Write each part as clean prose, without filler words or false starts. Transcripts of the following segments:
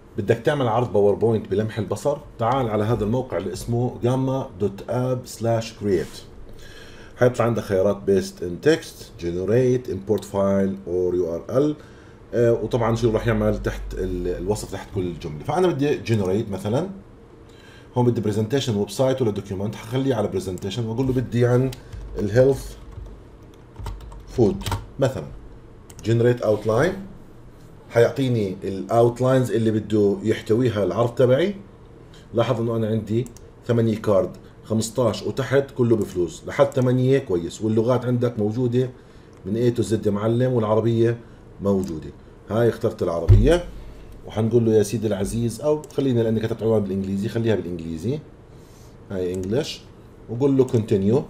بدك تعمل عرض باوربوينت بلمح البصر، تعال على هذا الموقع اللي اسمه gamma.app/create. حيطلع عندك خيارات based in text, generate, import file or URL. وطبعا شو راح يعمل تحت الوصف تحت كل جمله. فانا بدي generate مثلا، هون بدي برزنتيشن ويب سايت ولا دوكيومنت، حخليه على برزنتيشن واقول له بدي عن الهيلث فود مثلا. جنريت اوتلاين، حيعطيني الاوتلاينز اللي بده يحتويها العرض تبعي. لاحظ انه انا عندي 8 كارد، 15 وتحت كله بفلوس لحد 8 كويس، واللغات عندك موجوده من A to Z يا معلم، والعربيه موجوده. هاي اخترت العربيه، وحنقول له يا سيدي العزيز، او خلينا لاني كتبت عنوان بالانجليزي خليها بالانجليزي، هاي انجلش، وقول له كونتينيو.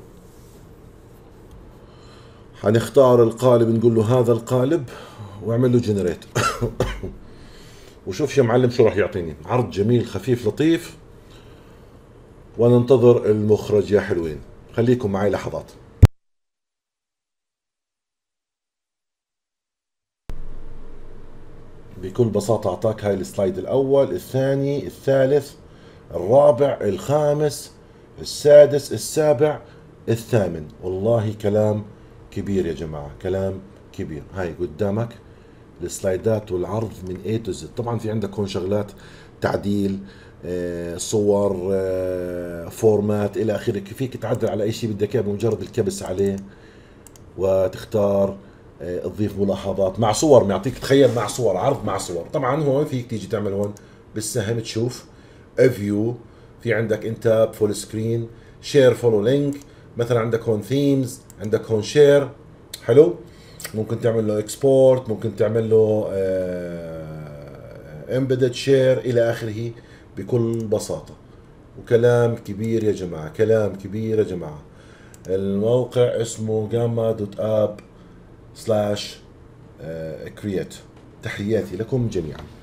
حنختار القالب، نقول له هذا القالب، واعمل له جنريت. وشوف يا معلم شو راح يعطيني، عرض جميل خفيف لطيف. وننتظر المخرج يا حلوين، خليكم معي لحظات. بكل بساطة أعطاك هاي السلايد الأول، الثاني، الثالث، الرابع، الخامس، السادس، السابع، الثامن. والله كلام كبير يا جماعة، كلام كبير. هاي قدامك السلايدات والعرض من A to Z. طبعا في عندك هون شغلات تعديل، صور، فورمات إلى آخره. فيك تعدل على أي شيء بدك إياه بمجرد الكبس عليه وتختار. تضيف ملاحظات مع صور، معطيك تخيل مع صور، عرض مع صور. طبعا هون فيك تيجي تعمل هون بالسهم تشوف فيو، في عندك انت فول سكرين، شير فولو لينك. مثلا عندك هون ثيمز، عندك هون شير. حلو. ممكن تعمل له اكسبورت، ممكن تعمل له امبيدد شير الى اخره بكل بساطه. وكلام كبير يا جماعه، كلام كبير يا جماعه. الموقع اسمه gamma.app/create. تحياتي لكم جميعا.